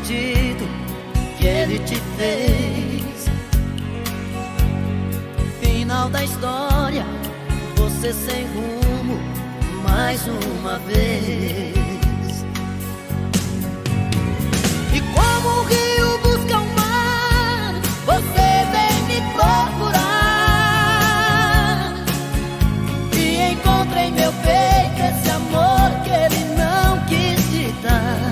pedido que ele te fez. Final da história, você sem rumo mais uma vez. E como o rio busca o mar, você vem me procurar. E encontra em meu peito esse amor que ele não quis te dar.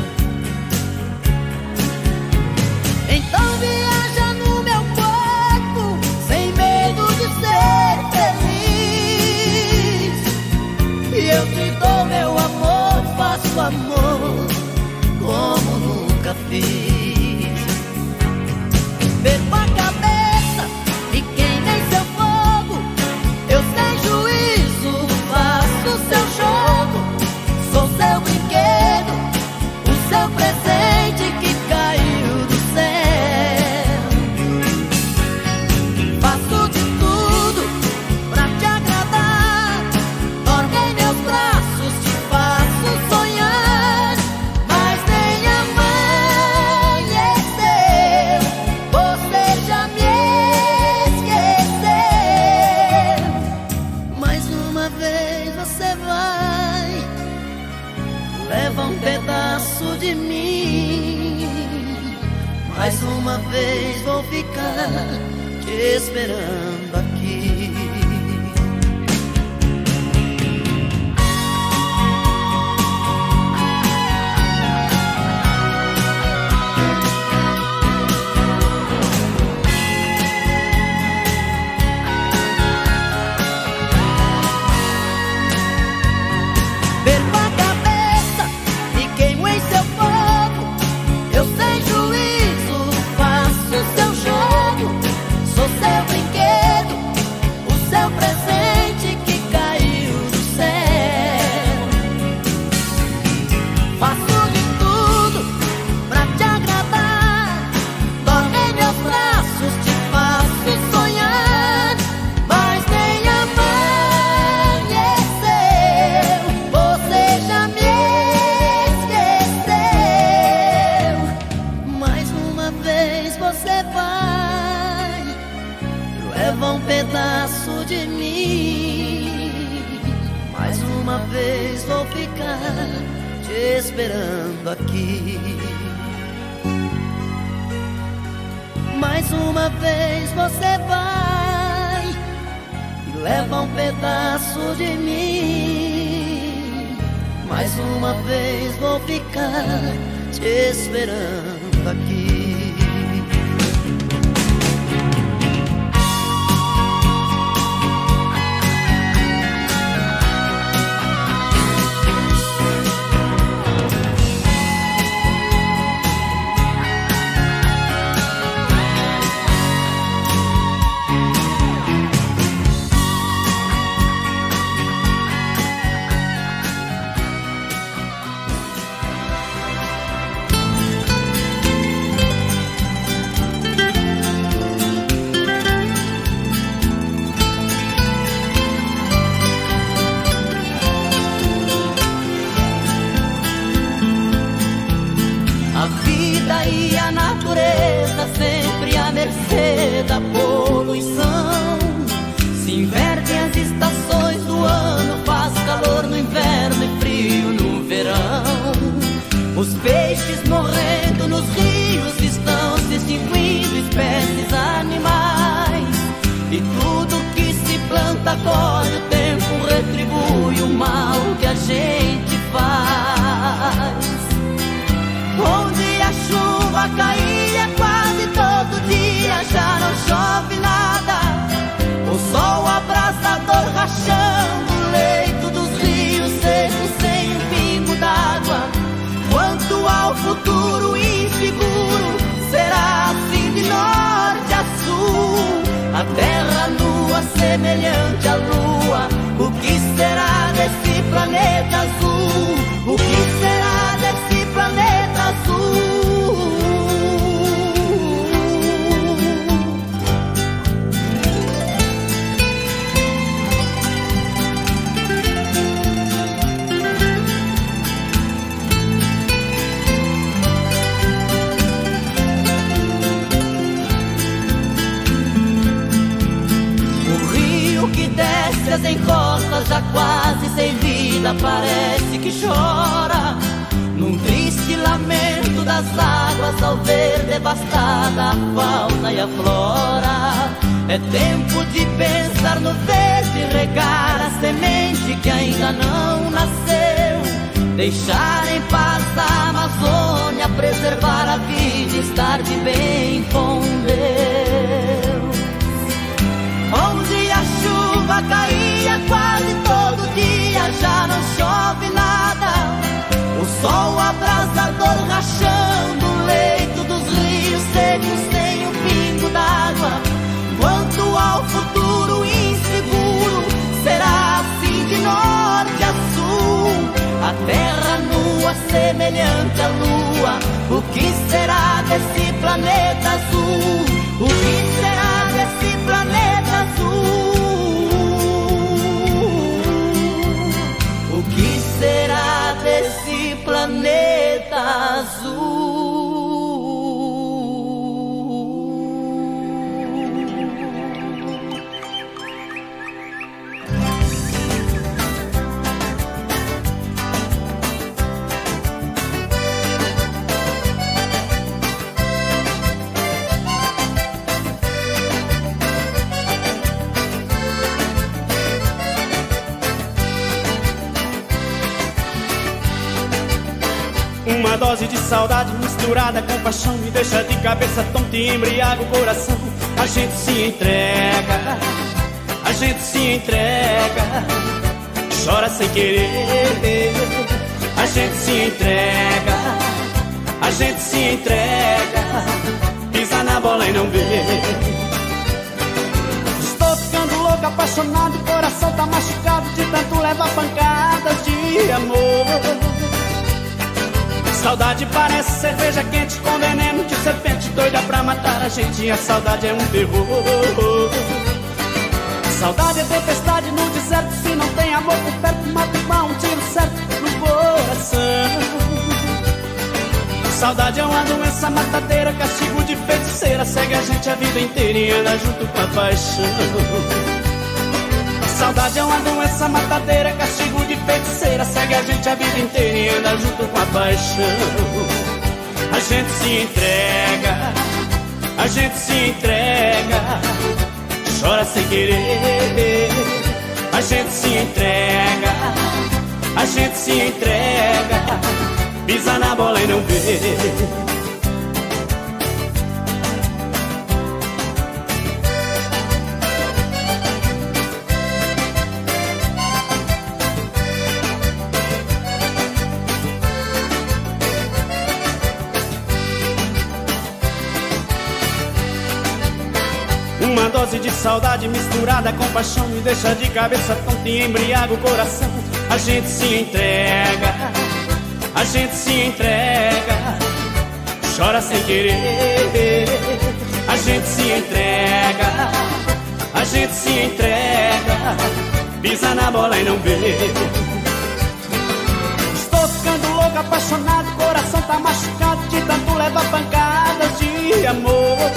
Então viaja no meu corpo, sem medo de ser feliz. E eu te dou meu amor, faço amor como nunca fiz. Perco a cabeça e queimei seu fogo. Eu sem juízo faço seu jogo. Sou seu brinquedo, o seu presente que caiu do céu. Faço de tudo pra te agradar. Dorme em meus braços, te faço sonhar. Mas nem amanheceu, você já me esqueceu. Mais uma vez você vai, leva um pedaço de mim. Mais uma vez vou ficar te esperando aqui. Perco a cabeça e queimo em seu fogo. Eu sem juízo faço seu jogo. Sou seu brinquedo, o seu presente que caiu do céu. Faço de tudo pra te agradar. Dorme em meus braços, te faço sonhar. Mas nem amanheceu, você já me esqueceu. Mais uma vez você vai, leva um pedaço de mim. Mais uma vez vou ficar te esperando aqui. Mais uma vez você vai e leva um pedaço de mim. Mais uma vez vou ficar te esperando aqui. A vida e a natureza sempre à mercê da poluição. Se invertem as estações do ano, faz calor no inverno e frio no verão. Os peixes morrendo nos rios estão se extinguindo, espécies animais. E tudo que se planta colhe, o tempo retribui o mal que a gente faz. Onde a chuva caía quase todo dia, já não chove nada. O sol abrasador rachando o leito dos rios secos sem um pingo d'água. Quanto ao futuro inseguro, será assim de norte a sul. A terra nua semelhante à lua. O que será desse planeta azul? O que será desse planeta azul? desce as encostas, já quase sem vida, parece que chora, num triste lamento das águas, ao ver devastada a fauna e a flora. É tempo de pensar no verde, regar a semente que ainda não nasceu, deixar em paz a Amazônia, preservar a vida, estar de bem com Deus. Onde a chuva caía quase todo dia, já não chove nada, o sol abrasador rachando o leito dos rios secos sem um pingo d'água. Quanto ao futuro inseguro, será assim de norte a sul, a terra nua semelhante à lua. O que será desse planeta azul? O que será desse planeta azul? O que será desse planeta azul? Uma dose de saudade misturada com paixão me deixa de cabeça tonta e embriaga o coração. A gente se entrega, a gente se entrega, chora sem querer. A gente se entrega, a gente se entrega, pisa na bola e não vê. Estou ficando louco, apaixonado, o coração tá machucado de tanto levar pancadas de amor. Saudade parece cerveja quente com veneno de serpente, doida pra matar a gente, e a saudade é um terror. Saudade é tempestade no deserto, se não tem amor por perto, mata igual um tiro certo no coração. Saudade é uma doença matadeira, castigo de feiticeira, segue a gente a vida inteira e anda junto com a paixão. Saudade é uma doença matadeira, castigo de feiticeira, segue a gente a vida inteira e anda junto com a paixão. A gente se entrega, a gente se entrega, chora sem querer. A gente se entrega, a gente se entrega, pisa na bola e não vê. Uma dose de saudade misturada com paixão me deixa de cabeça tonta e embriaga o coração. A gente se entrega, a gente se entrega, chora sem querer. A gente se entrega, a gente se entrega, pisa na bola e não vê. Estou ficando louco, apaixonado, coração tá machucado de tanto levar pancadas de amor.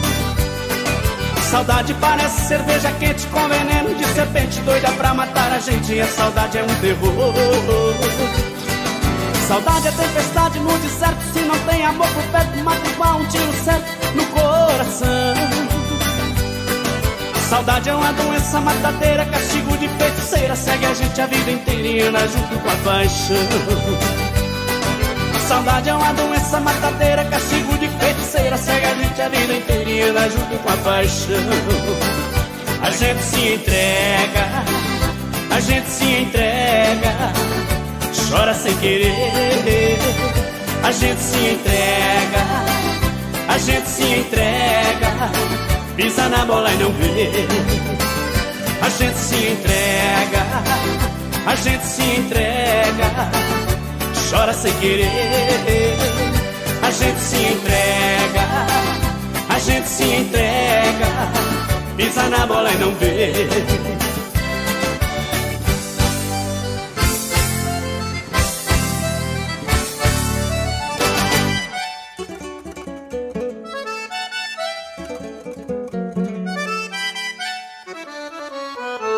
Saudade parece cerveja quente com veneno de serpente, doida pra matar a gente, e a saudade é um terror. Saudade é tempestade no deserto, se não tem amor por perto, mata igual um tiro certo no coração. Saudade é uma doença matadeira, castigo de feiticeira, segue a gente a vida inteira e anda junto com a paixão. Saudade é uma doença matadeira, castigo de feiticeira, segue a gente a vida inteira e anda junto com a paixão. A gente se entrega, a gente se entrega, chora sem querer. A gente se entrega, a gente se entrega, pisa na bola e não vê. A gente se entrega, a gente se entrega, chora sem querer. A gente se entrega, a gente se entrega, pisa na bola e não vê.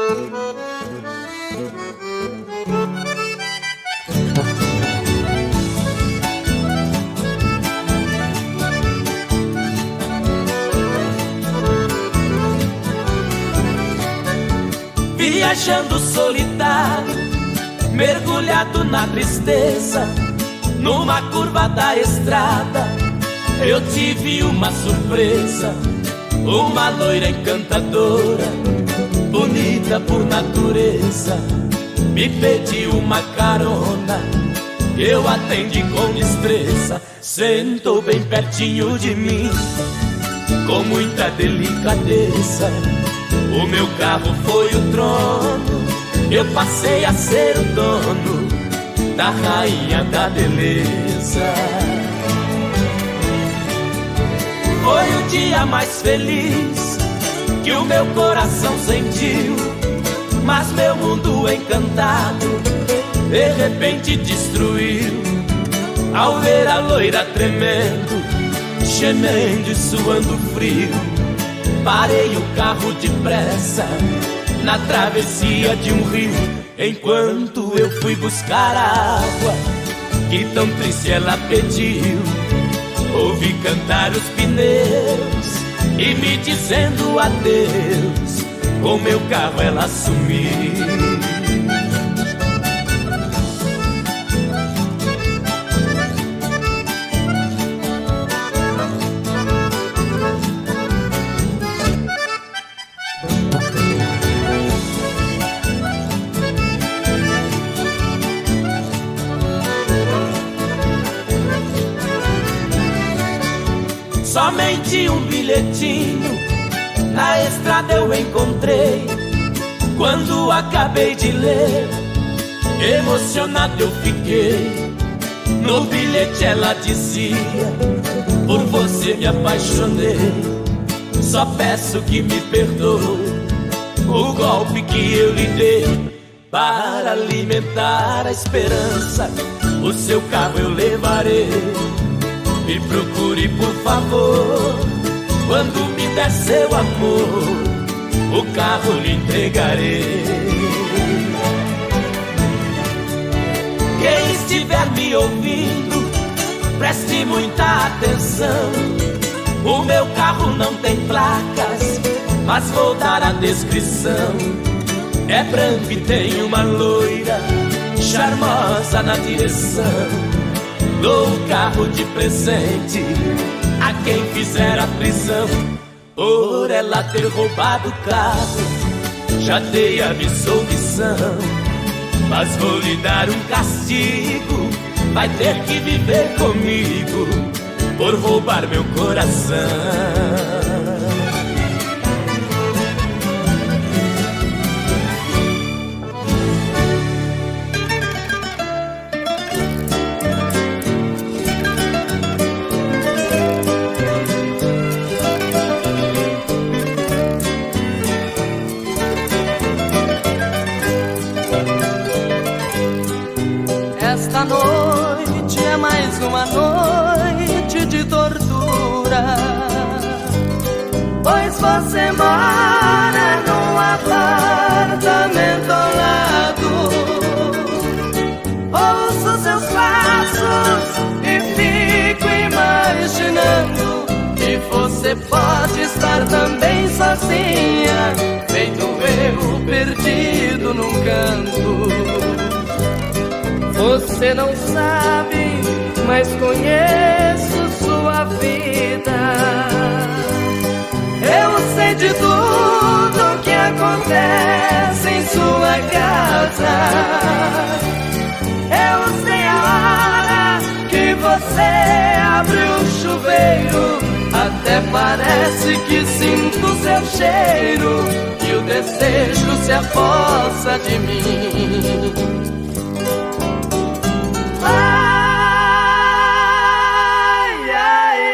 Viajando solitário, mergulhado na tristeza, numa curva da estrada, eu tive uma surpresa. Uma loira encantadora, bonita por natureza, me pediu uma carona, eu atendi com destreza. Sentou bem pertinho de mim, com muita delicadeza. O meu carro foi o trono, eu passei a ser o dono da rainha da beleza. Foi o dia mais feliz que o meu coração sentiu, mas meu mundo encantado de repente destruiu. Ao ver a loira tremendo, gemendo e suando frio, parei o carro depressa na travessia de um rio. Enquanto eu fui buscar a água que tão triste ela pediu, ouvi cantar os pneus e me dizendo adeus. Com meu carro ela sumiu. Somente um bilhetinho na estrada eu encontrei. Quando acabei de ler, emocionado eu fiquei. No bilhete ela dizia: por você me apaixonei, só peço que me perdoe o golpe que eu lhe dei. Para alimentar a esperança, o seu carro eu levarei. Me procure por favor, quando me der seu amor, o carro lhe entregarei. Quem estiver me ouvindo, preste muita atenção. O meu carro não tem placas, mas vou dar a descrição. É branco e tem uma loira charmosa na direção. Dou o carro de presente a quem fizer a prisão por ela ter roubado o carro. Já dei a absolvição, mas vou lhe dar um castigo. Vai ter que viver comigo por roubar meu coração. Esta noite é mais uma noite de tortura, pois você mora num apartamento ao lado. Ouço seus passos e fico imaginando que você pode estar também sozinha, feito eu perdido num canto. Você não sabe, mas conheço sua vida. Eu sei de tudo que acontece em sua casa. Eu sei a hora que você abre o chuveiro. Até parece que sinto seu cheiro, e o desejo se apossa de mim. Ai, ai,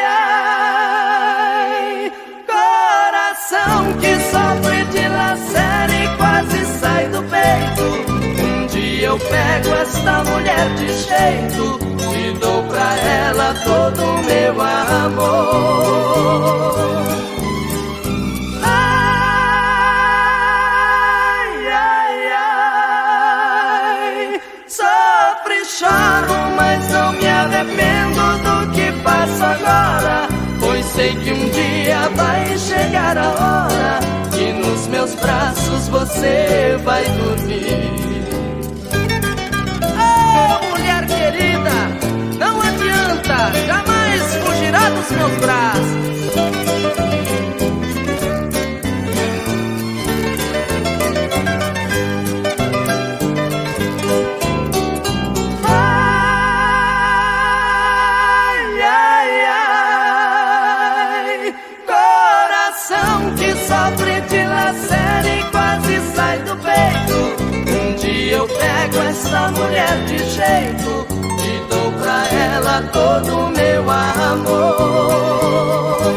ai, coração que sofre de lacera e quase sai do peito. Um dia eu pego esta mulher de jeito e dou pra ela todo o meu amor. Ai, meus braços você vai dormir. Oh, mulher querida, não adianta, jamais fugirá dos meus braços. Essa mulher de jeito e dou pra ela todo o meu amor.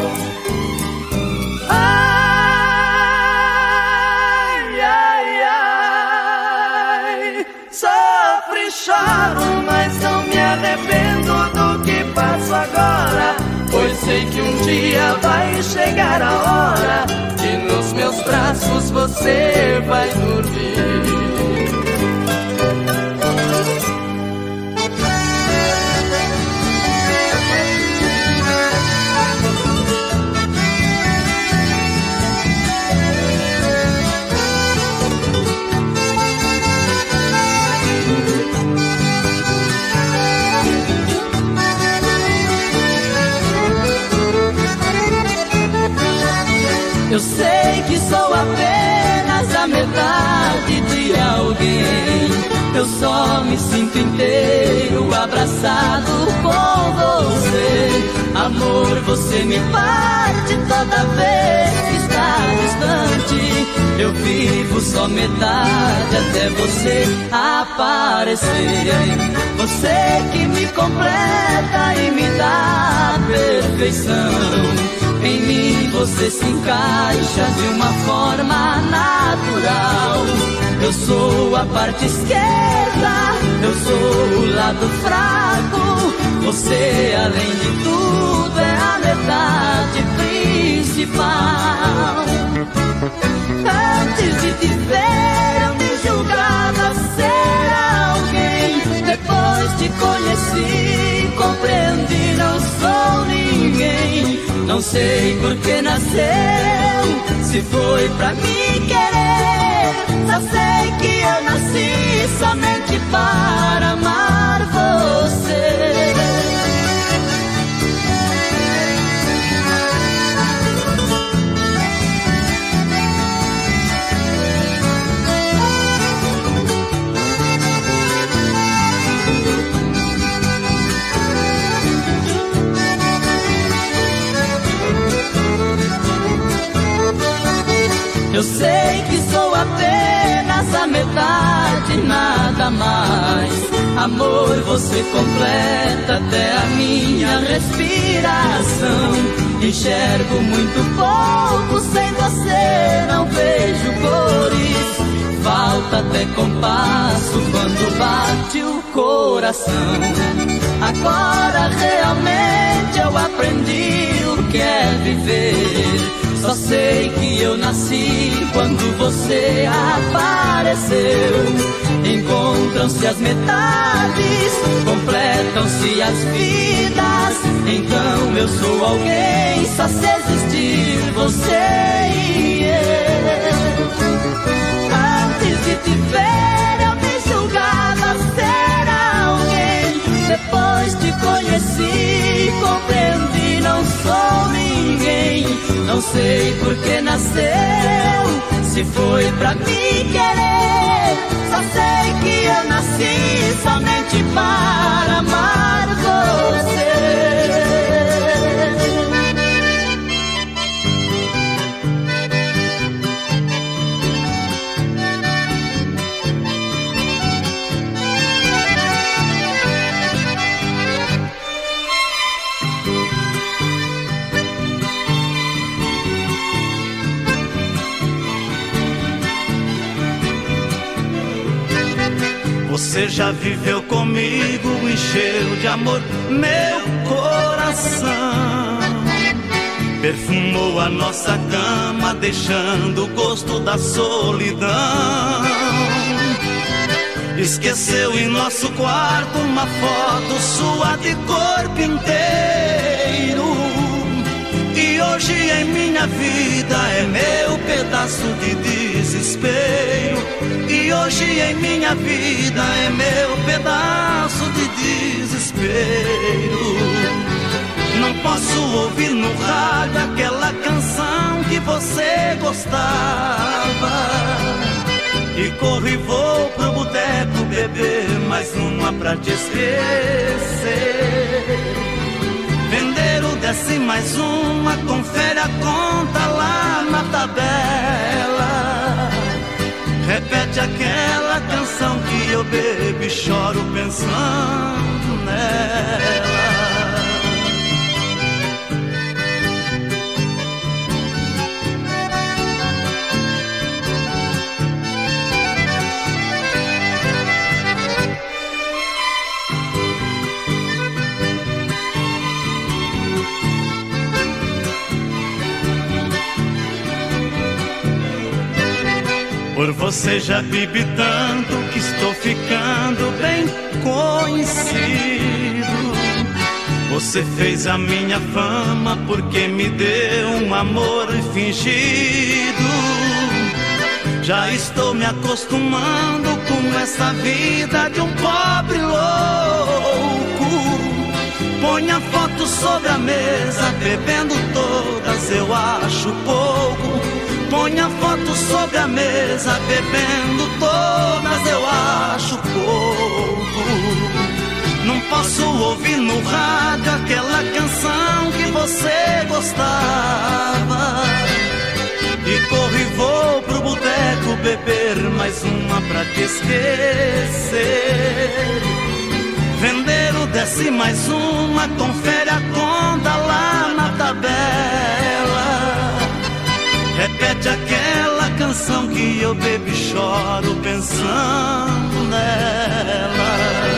Ai, ai, ai, sofro e choro, mas não me arrependo do que faço agora, pois sei que um dia vai chegar a hora que nos meus braços você vai dormir. Eu sei que sou apenas a metade de alguém. Eu só me sinto inteiro abraçado com você. Amor, você me parte toda vez que está distante. Eu vivo só metade até você aparecer. Você que me completa e me dá perfeição. Em mim você se encaixa de uma forma natural. Eu sou a parte esquerda, eu sou o lado fraco. Você, além de tudo, é a metade principal. Antes de te ver, eu me julgava ser alguém. Depois te conheci, compreendi, não sou ninguém. Não sei por que nasceu, se foi pra me querer. Só sei que eu nasci somente para amar você. Eu sei que sou apenas a metade, nada mais. Amor, você completa até a minha respiração. Enxergo muito pouco, sem você não vejo cores. Falta até compasso quando bate o coração. Agora realmente eu aprendi o que é viver. Só sei que eu nasci quando você apareceu. Encontram-se as metades, completam-se as vidas. Então eu sou alguém, só se existir você e eu. Antes de te ver eu me julgava ser alguém. Depois te conheci, compreendi, não sou ninguém. Não sei por que nasceu, se foi pra me querer. Só sei que eu nasci somente para amar você. Você já viveu comigo, encheu de amor meu coração. Perfumou a nossa cama, deixando o gosto da solidão. Esqueceu em nosso quarto uma foto sua de corpo inteiro. E hoje em minha vida é meu pedaço de dia. desespero, e hoje em minha vida é meu pedaço de desespero. Não posso ouvir no rádio aquela canção que você gostava, e corro e vou pro boteco beber mais uma pra te esquecer. Vender o desce mais uma, confere a conta lá na tabela. Repete aquela canção que eu bebo e choro pensando nela. Por você já bebi tanto que estou ficando bem conhecido. Você fez a minha fama porque me deu um amor fingido. Já estou me acostumando com essa vida de um pobre louco. Põe a foto sobre a mesa, bebendo todas eu acho pouco. Põe a foto sobre a mesa, bebendo todas eu acho pouco. Não posso ouvir no rádio aquela canção que você gostava, e corro e vou pro boteco beber mais uma pra te esquecer. Vender o desce mais uma, confere a conta lá na tabela. Repete aquela canção que eu bebo e choro pensando nela.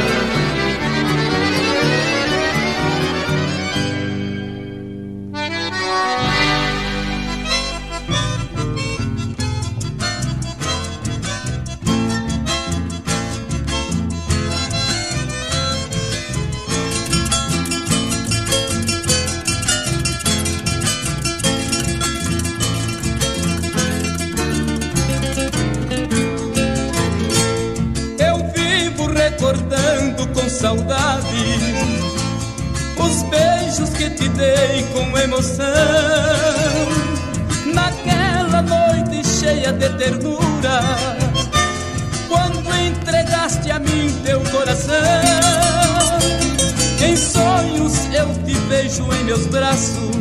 Recordando com saudade os beijos que te dei com emoção, naquela noite cheia de ternura, quando entregaste a mim teu coração. Em sonhos eu te vejo em meus braços,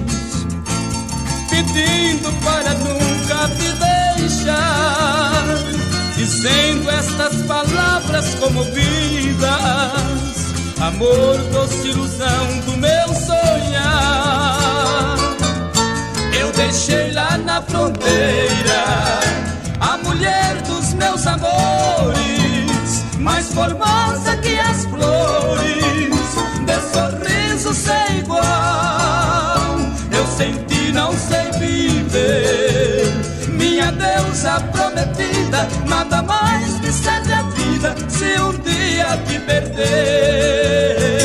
pedindo para nunca te deixar, dizendo estas palavras comovidas: amor, doce ilusão do meu sonhar. Eu deixei lá na fronteira a mulher dos meus amores, mais formosa que as flores, de sorriso sem igual. Eu senti, não sei viver, minha deusa prometida, nada mais me serve a vida se um dia te perder.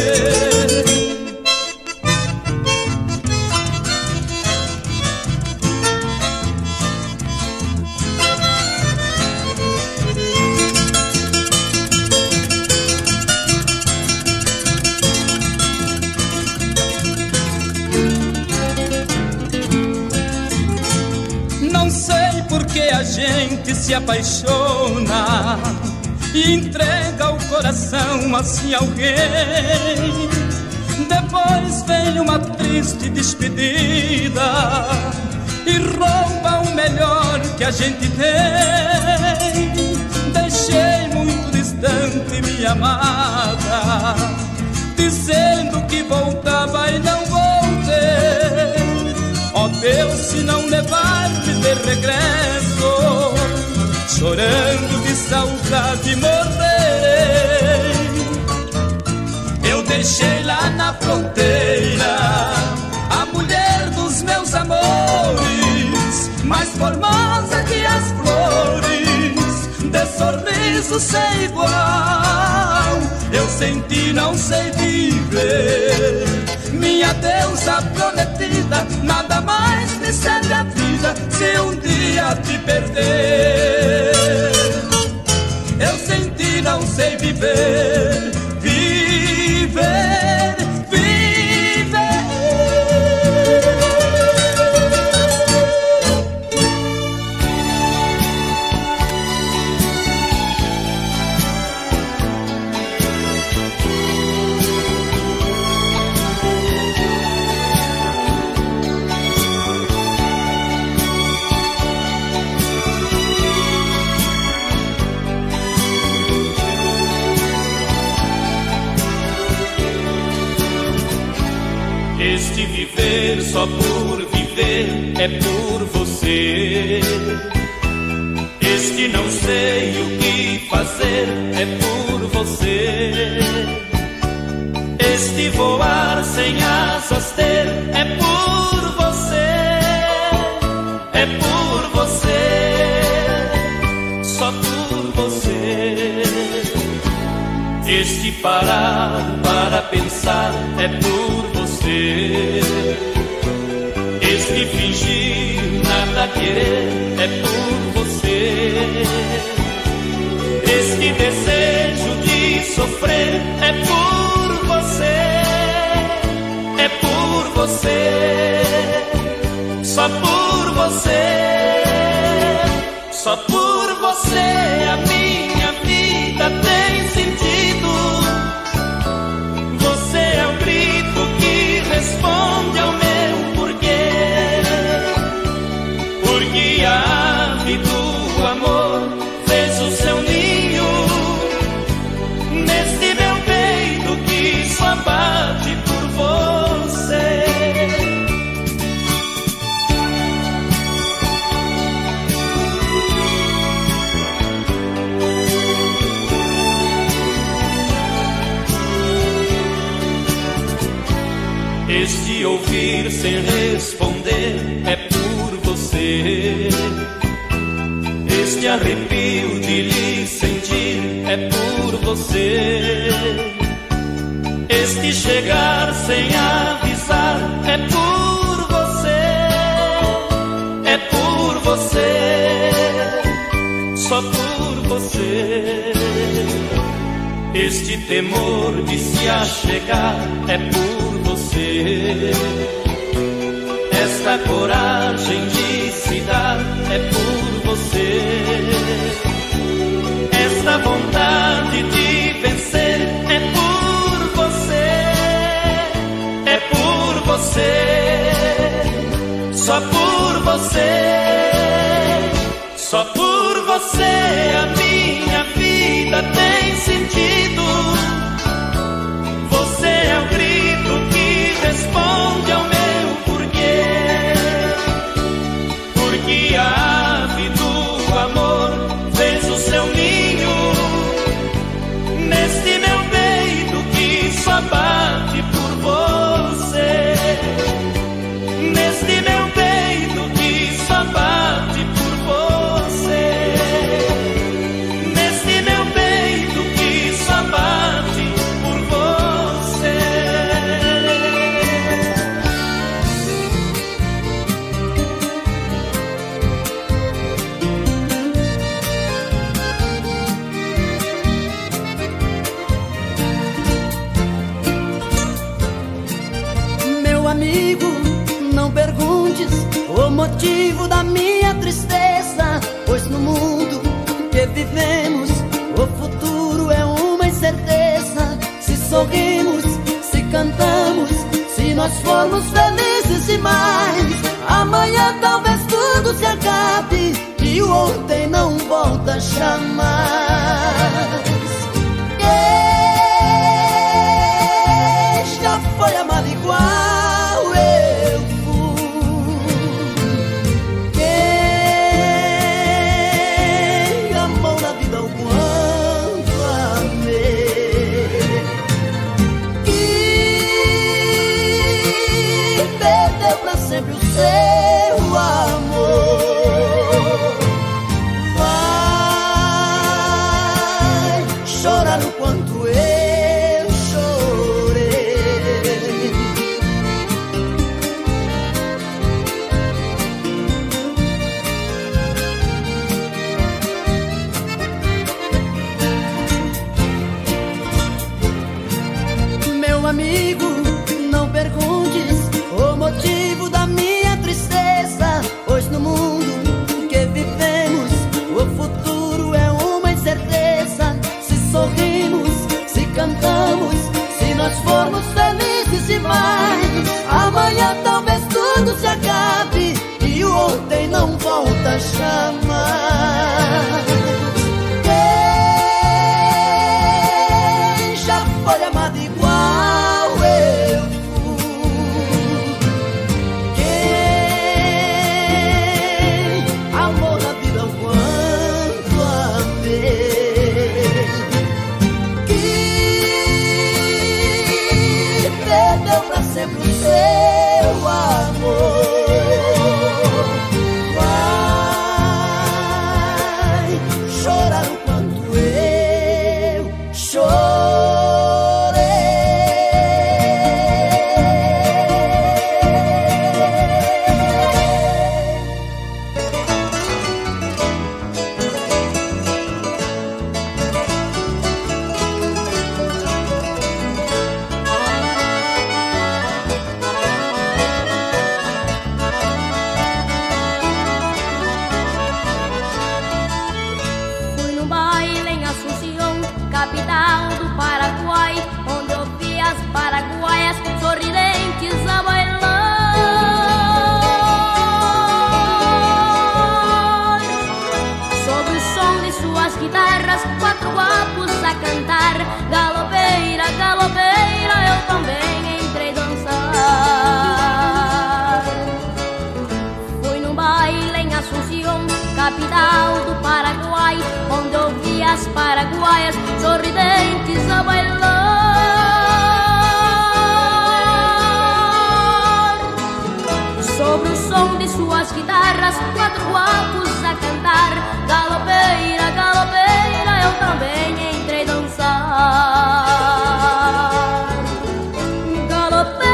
Não sei por que a gente se apaixona e entrega o coração assim a alguém. Depois vem uma triste despedida e rouba o melhor que a gente tem. Deixei muito distante minha amada, dizendo que voltava e não voltei. Ó Deus, se não levar-me de regresso, chorando de saudade morrerei. Eu deixei lá na fronteira a mulher dos meus amores, mais formosa que as flores, de sorriso sem igual. Eu senti, não sei viver, minha deusa prometida, nada mais me serve a vida se um dia te perder. só por viver é por você. Este não sei o que fazer é por você. Este voar sem asas ter é por você. É por você, só por você. Este parar para pensar é por você. Este fingir nada querer é por você. Este desejo de sofrer é por você. É por você, só por você. Só por você a minha vida tem sentido. Você é o grito que responde ao meu porquê. Porque a ave do amor fez o seu ninho neste meu peito que só bate por você. Este ouvir sem responder é por você. Este arrepio de lhe sentir é por você. Este chegar sem avisar é por você. É por você, só por você. Este temor de se achegar é por você. Esta coragem de se dar é por você. Esta vontade de vencer é por você. É por você, só por você. Só por você a minha vida tem sentido. Você é o grito que responde ao meu porquê. Porque a ave do amor fez o seu ninho neste meu peito que só bate por você. Neste meu peito que só bate por você. Neste meu peito que só bate por você. Meu amigo, não perguntes o motivo da minha tristeza, pois no mundo que vivemos o futuro é uma incerteza. Se sorrimos, se cantamos, se nós formos felizes demais, amanhã talvez tudo se acabe e o ontem não volta jamais. Quem já foi amado igual eu fui? Quem amou na vida o quanto amei? E perdeu pra sempre o seu amor. Vai chorar o quanto eu chorei. Meu amigo, não perguntes o motivo da minha tristeza, pois no mundo que vivemos o futuro é uma incerteza. Se sorrimos, se cantamos, se nós formos felizes demais, amanhã talvez tudo se acabe e o ontem não volta jamais. Quem já foi amado igual eu fui? capital do Paraguai, onde ouvi as paraguaias sorridentes a bailar. Sobre o som de suas guitarras, 4 guapos a cantar. Galopeira, galopeira, eu também entrei dançar. Galopeira,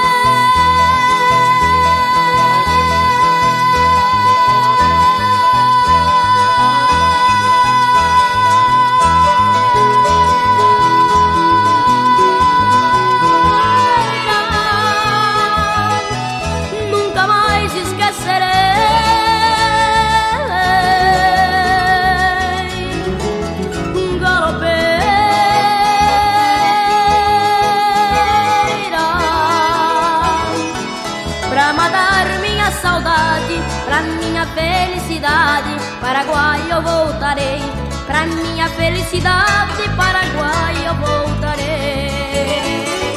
nunca mais esquecerei. Pra matar minha saudade, pra minha felicidade, Paraguai eu voltarei. Pra minha felicidade, Paraguai eu voltarei.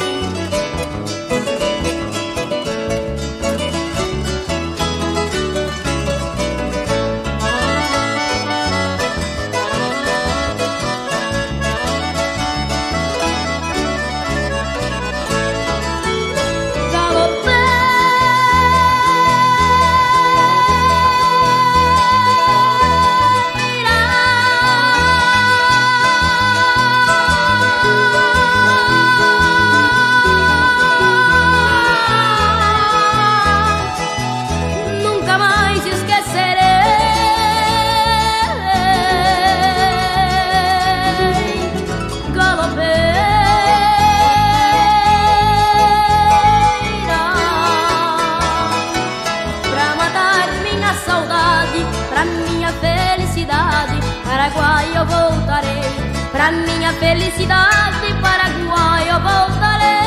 Paraguai eu voltarei. Pra minha felicidade, Paraguai eu voltarei.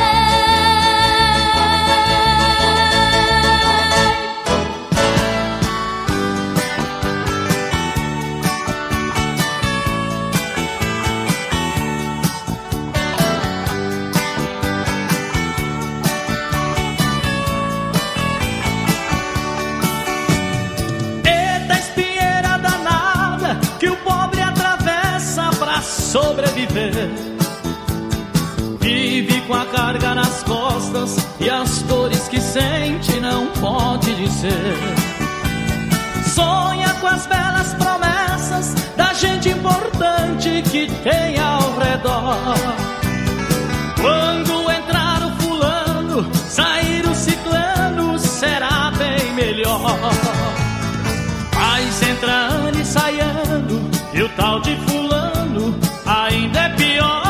Sobreviver, vive com a carga nas costas e as dores que sente não pode dizer. Sonha com as belas promessas da gente importante que tem ao redor. Quando entrar o fulano, sair o ciclano, será bem melhor. Mas entra ano e sai ano, e o tal de fulano ainda é pior.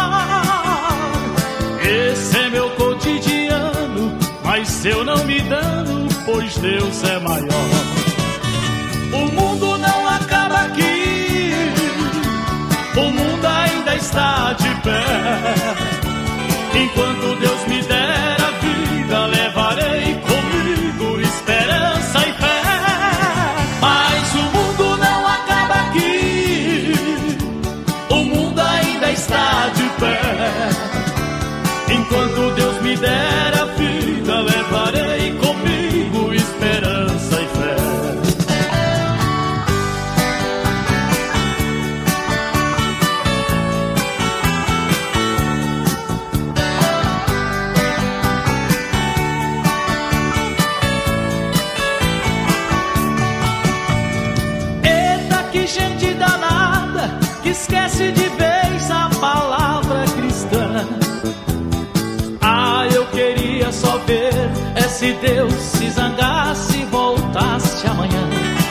Esse é meu cotidiano, mas eu não me dano, pois Deus é maior. O mundo não acaba aqui, o mundo ainda está de pé. Enquanto Deus me der a vida, levarei comigo esperança e fé. Mas o mundo não acaba aqui, o mundo ainda está de pé. Enquanto Deus me der a vida, levarei comigo esperança e fé. Eita, que gente danada, que esquece de vez a palavra cristã. Ah, eu queria só ver se Deus se zangasse e voltasse amanhã.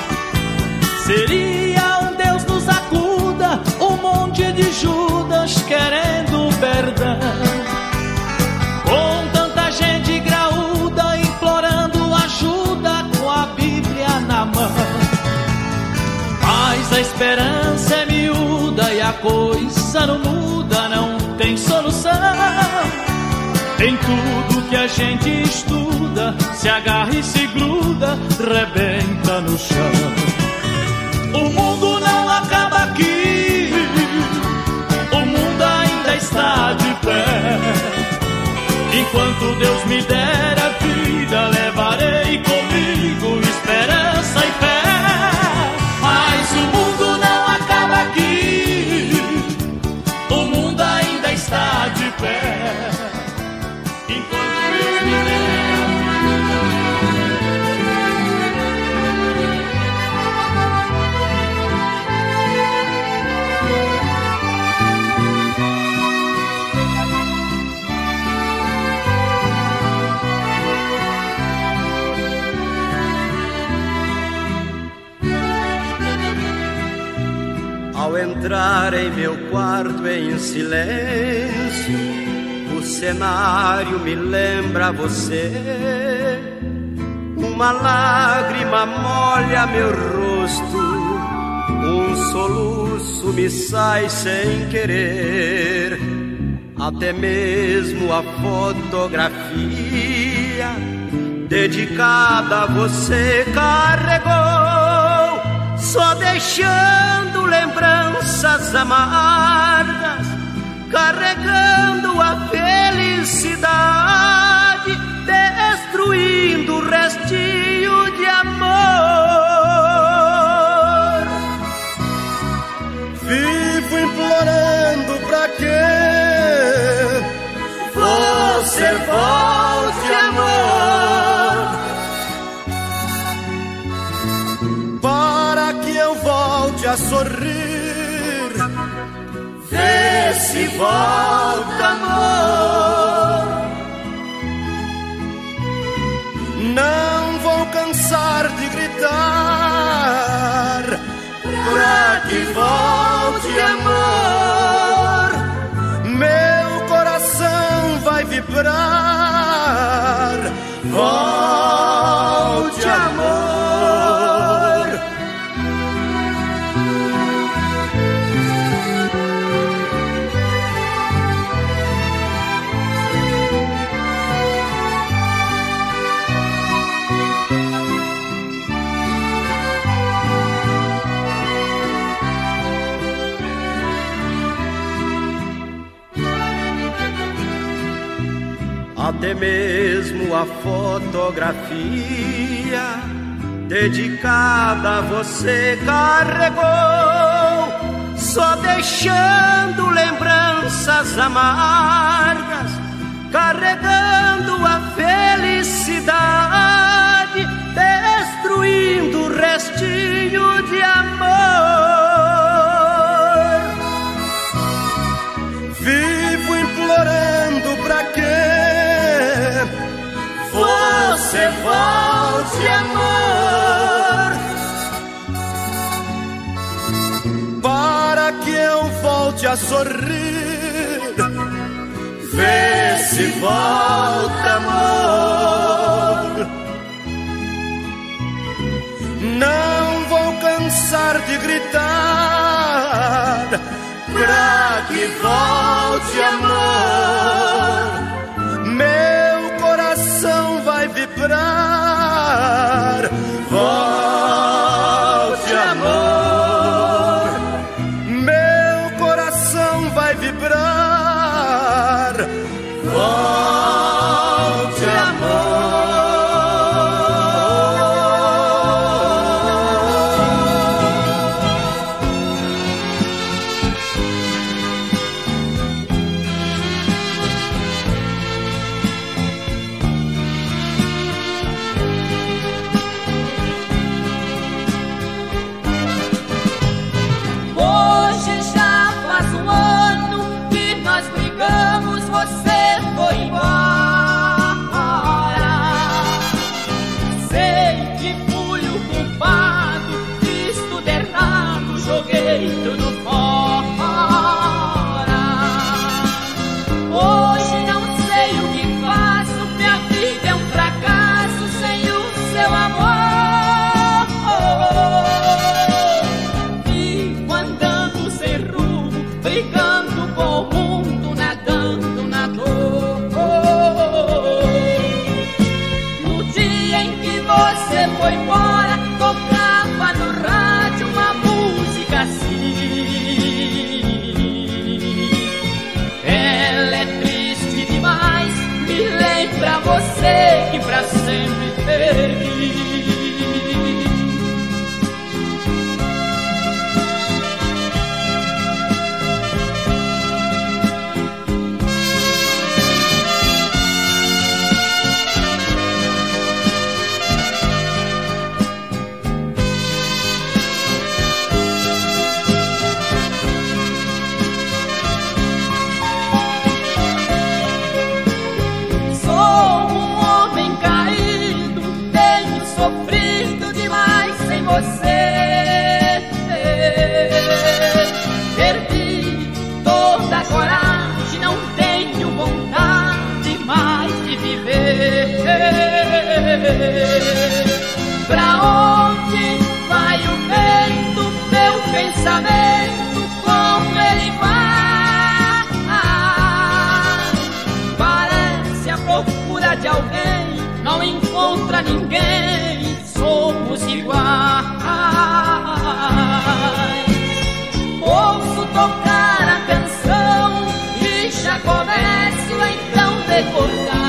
Seria um Deus nos acuda, um monte de Judas querendo perdão. Com tanta gente graúda implorando ajuda com a Bíblia na mão. Mas a esperança é miúda e a coisa não muda, não tem solução. Em tudo que a gente estuda, se agarra e se gruda, rebenta no chão. O mundo não acaba aqui, o mundo ainda está de pé. Enquanto Deus me der a vida, levarei comigo esperança e fé. Mas Ao entrar em meu quarto em silêncio, o cenário me lembra você. Uma lágrima molha meu rosto, um soluço me sai sem querer. Até mesmo a fotografia dedicada a você carregou, só deixando lembranças amargas, carregando a felicidade, destruindo o restinho de amor. Vivo implorando pra que você volte, amor, para que eu volte a sorrir. Vê se volta, amor. Não vou cansar de gritar pra que volte, amor. Meu coração vai vibrar. Volte, amor. Até mesmo a fotografia dedicada a você carregou, só deixando lembranças amargas, carregando a felicidade, destruindo o restinho de amor. Vivo implorando pra que você volte, amor, para que eu volte a sorrir. Vê se volta, amor. Não vou cansar de gritar pra que volte, amor. Meu coração vai vibrar. Volte, amor. Meu coração vai vibrar. Volte, amor. Foi embora, tocava no rádio uma música assim. Ela é triste demais, me lembra você que pra sempre perdi. pensamento como ele vai. Parece a procura de alguém, não encontra ninguém, somos iguais. Ouço tocar a canção e já começo então a recordar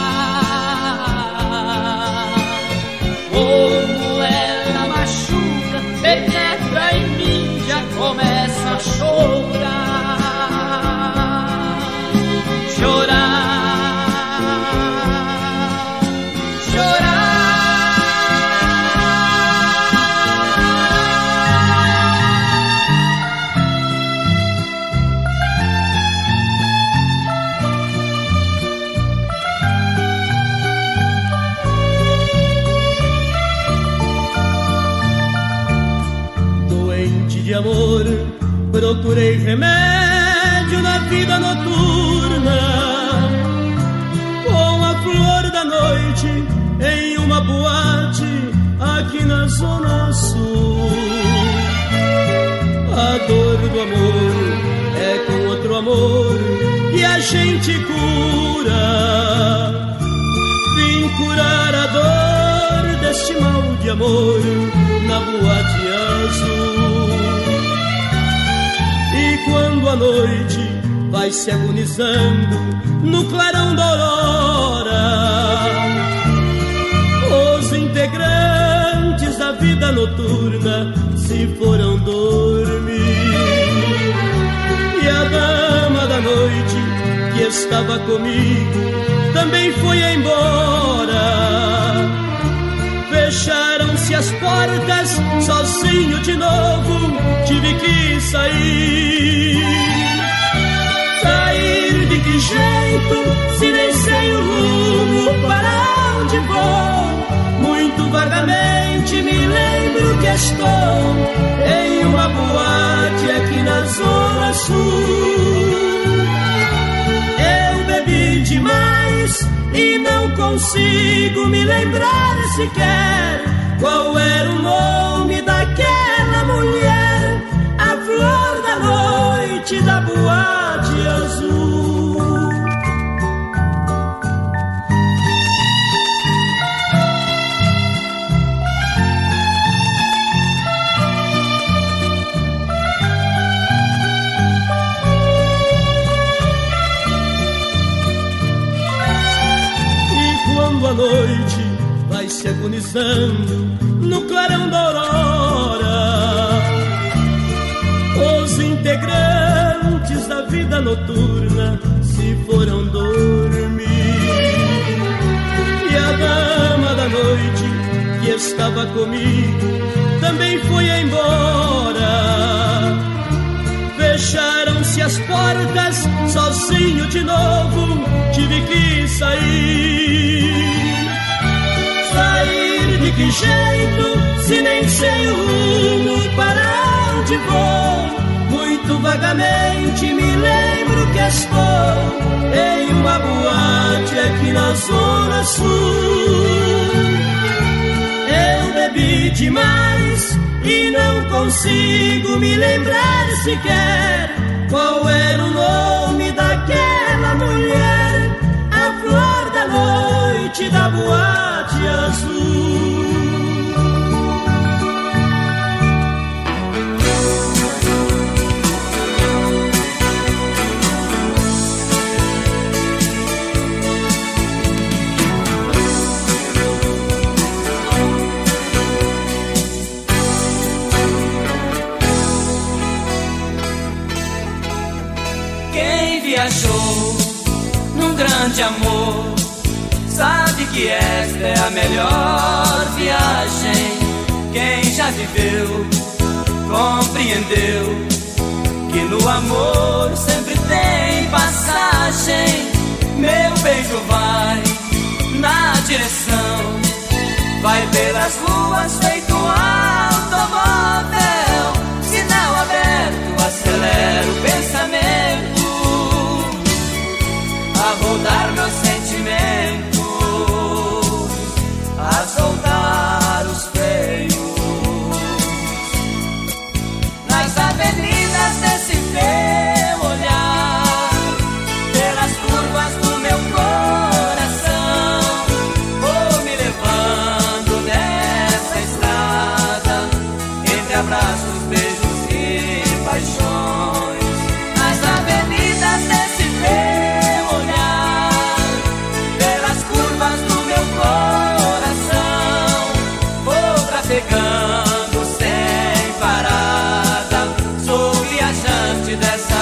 como ela machuca, penetra em mim, já começa a chorar, chorar, chorar. De amor, procurei remédio na vida noturna, com a flor da noite em uma boate aqui na Zona Sul. A dor do amor é com outro amor que a gente cura. Vim curar a dor deste mal de amor na boate azul. E quando a noite vai se agonizando no clarão da aurora, os integrantes da vida noturna se foram dormir. E a dama da noite que estava comigo também foi embora. Fecharam-se as portas, sozinho de novo tive que sair. Sair de que jeito, se nem sei o rumo para onde vou? Muito vagamente me lembro que estou em uma boate aqui na Zona Sul. Eu bebi demais e não consigo me lembrar sequer qual era o nome daquela mulher, a flor da noite da boate azul. A noite vai se agonizando no clarão da aurora, os integrantes da vida noturna se foram dormir. E a dama da noite que estava comigo também foi embora. Fecharam-se as portas, sozinho de novo tive que sair. Sair de que jeito, se nem sei o rumo para onde vou? Muito vagamente me lembro que estou em uma boate aqui na Zona Sul. Eu bebi demais e não consigo me lembrar sequer qual era o nome daquela mulher, a flor da noite da boate azul. Viajou num grande amor, sabe que esta é a melhor viagem. Quem já viveu, compreendeu que no amor sempre tem passagem. Meu beijo vai na direção, vai pelas ruas feito um automóvel. Sinal aberto, acelera o pensamento a rodar meus sentimentos, a soltar os freios nas abraços, beijos e paixões. Nas avenidas desse teu olhar, pelas curvas do meu coração, vou trafegando sem parada, sou viajante dessa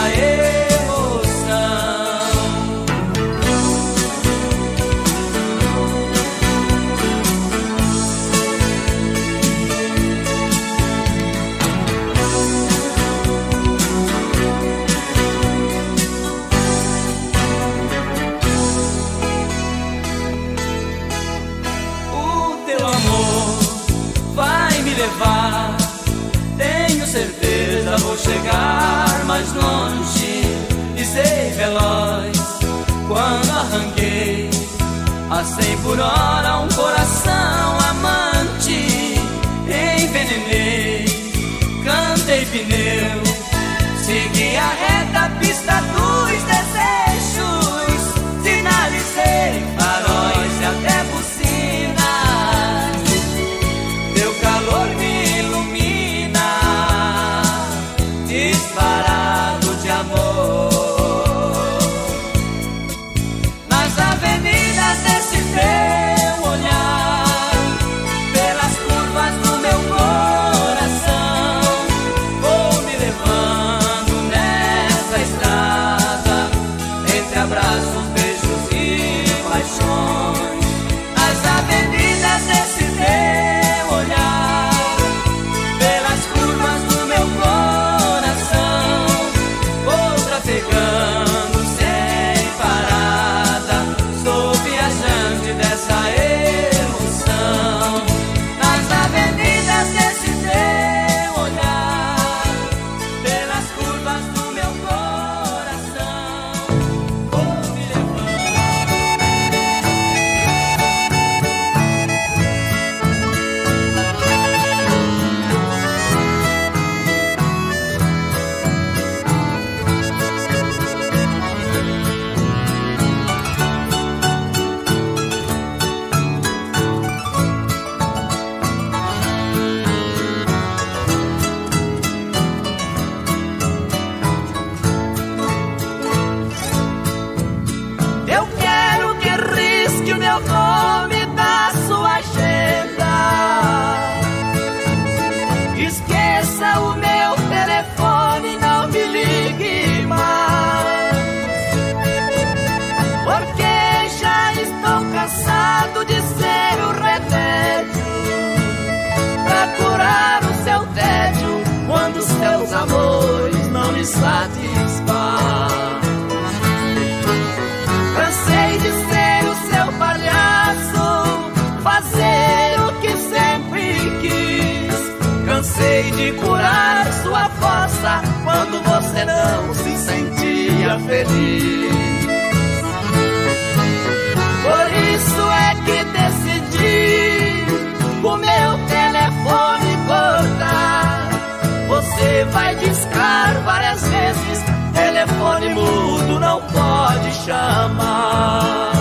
tenho certeza, vou chegar mais longe e ser veloz. Quando arranquei a 100 por hora um coração amante, envenenei, cantei pneu, segui a reta pista dos desejos, sinalizei faróis e até bucinas. Teu calor me ilumina, disparado de amor. Nas avenidas desse teu olhar, pelas curvas do meu coração, vou me levando nessa estrada, entre abraços, beijos e paixões. Nas avenidas desse teu olhar, pelas curvas do meu coração, vou trafegando sem parada, sou viajante dessa emoção. Nas avenidas desse teu olhar, pelas curvas do meu coração, vou me Eu quero que risque o meu nome da sua agenda, esqueça o meu telefone, não me ligue mais, porque já estou cansado de ser o remédio pra curar o seu tédio quando os seus amores não lhe satisfazem. Cansei de ser o seu palhaço, fazer o que sempre quis. Cansei de curar sua fossa quando você não se sentia feliz. Por isso é que decidi o meu telefone cortar. Você vai discar várias vezes, telefone mudo não pode chamar.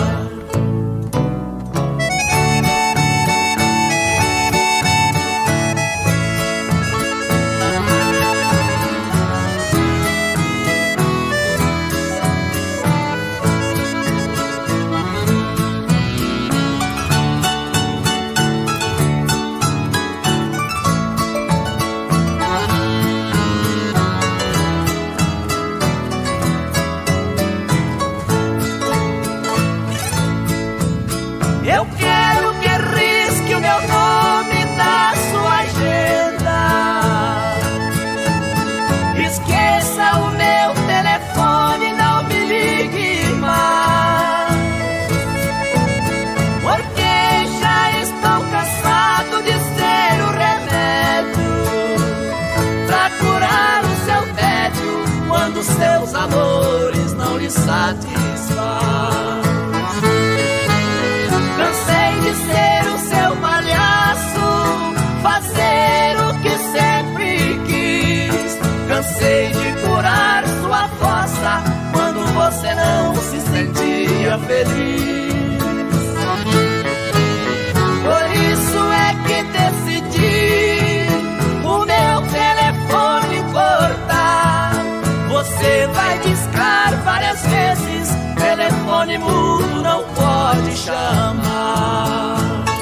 Eu quero que risque o meu nome da sua agenda, esqueça o meu telefone, não me ligue mais, porque já estou cansado de ser o remédio pra curar o seu tédio quando os seus amores não lhe satisfazem. Cansei de ser o seu palhaço, fazer o que sempre quis. Cansei de curar sua fossa quando você não se sentia feliz. Por isso é que decidi o meu telefone telefone mudo não pode chamar.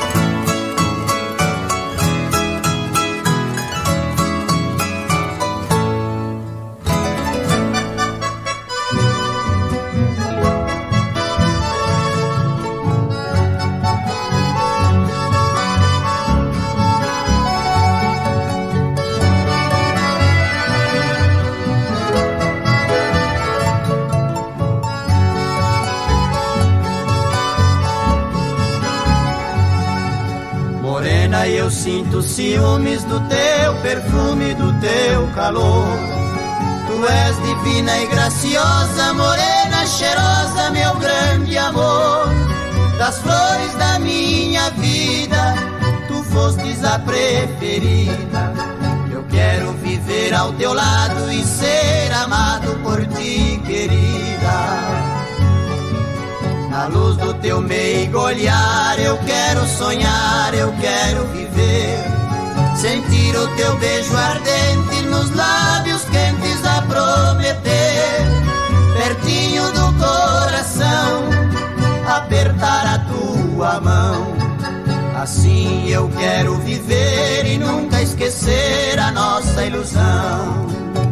Morena, eu sinto ciúmes do teu perfume, do teu calor. Tu és divina e graciosa, morena cheirosa, meu grande amor. Das flores da minha vida, tu fostes a preferida. Eu quero viver ao teu lado e ser amado por ti, querida. Na luz do teu meigo olhar, eu quero sonhar, eu quero viver. Sentir o teu beijo ardente nos lábios quentes a prometer. Pertinho do coração, apertar a tua mão. Assim eu quero viver e nunca esquecer a nossa ilusão.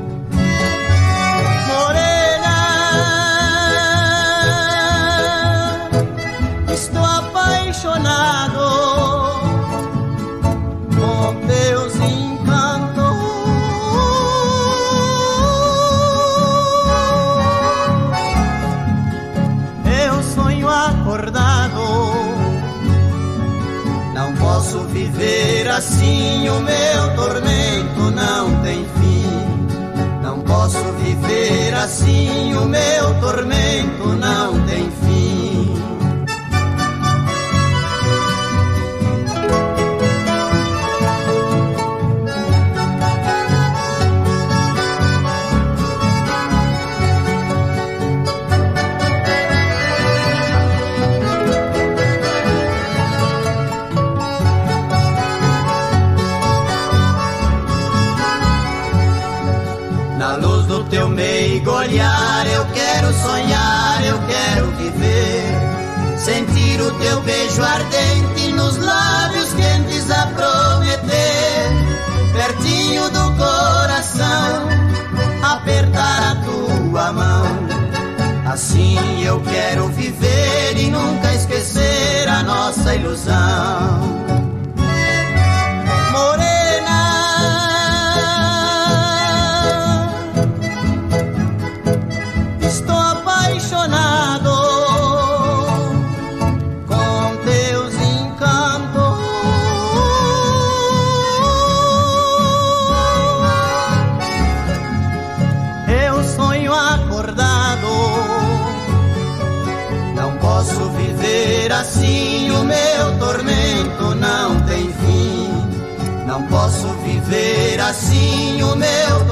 Estou apaixonado com teus encantos. Eu sonho acordado, não posso viver assim. O meu tormento não tem fim. Não posso viver assim. O meu tormento não tem fim. Teu meigo olhar, eu quero sonhar, eu quero viver. Sentir o teu beijo ardente nos lábios quentes a prometer. Pertinho do coração, apertar a tua mão. Assim eu quero viver e nunca esquecer a nossa ilusão. Assim o meu tormento não tem fim. Não posso viver assim, o meu